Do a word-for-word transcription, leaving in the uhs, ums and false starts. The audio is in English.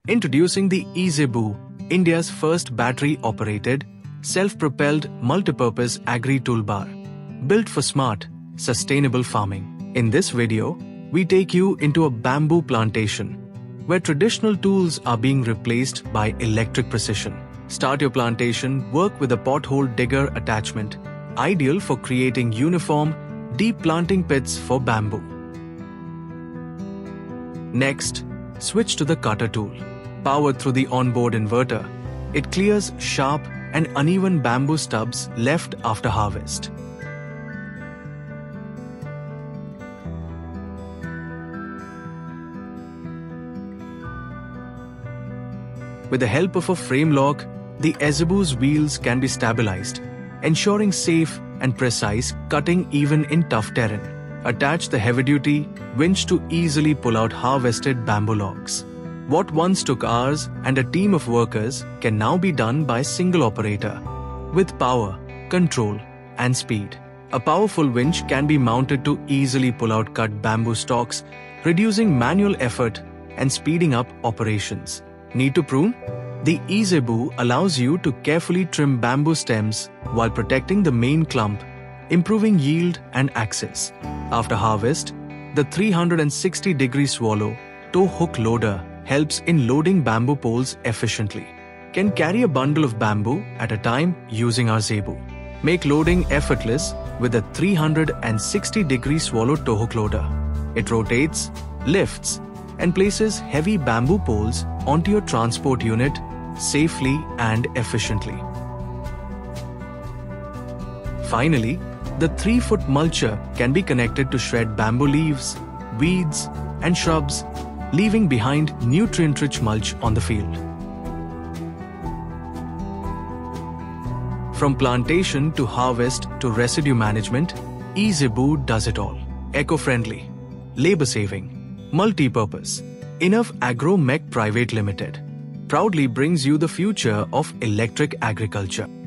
Introducing the E Zebu, India's first battery-operated, self-propelled multipurpose agri-toolbar, built for smart, sustainable farming. In this video, we take you into a bamboo plantation, where traditional tools are being replaced by electric precision. Start your plantation, work with a pothole digger attachment, ideal for creating uniform, deep planting pits for bamboo. Next, switch to the cutter tool. Powered through the onboard inverter, it clears sharp and uneven bamboo stubs left after harvest. With the help of a frame lock, the E Zebu's wheels can be stabilized, ensuring safe and precise cutting even in tough terrain. Attach the heavy-duty winch to easily pull out harvested bamboo logs. What once took hours and a team of workers can now be done by a single operator, with power, control, and speed. A powerful winch can be mounted to easily pull out cut bamboo stalks, reducing manual effort and speeding up operations. Need to prune? The E Zebu allows you to carefully trim bamboo stems while protecting the main clump, improving yield and access. After harvest, the three hundred sixty degree swallow tow hook loader helps in loading bamboo poles efficiently. Can carry a bundle of bamboo at a time using our Zebu. Make loading effortless with the three hundred sixty degree swallow tow hook loader. It rotates, lifts, and places heavy bamboo poles onto your transport unit safely and efficiently. Finally, the three foot mulcher can be connected to shred bamboo leaves, weeds, and shrubs, leaving behind nutrient-rich mulch on the field. From plantation to harvest to residue management, E Zebu does it all. Eco-friendly, labor-saving, multi-purpose. Enough Agro Mech Private Limited proudly brings you the future of electric agriculture.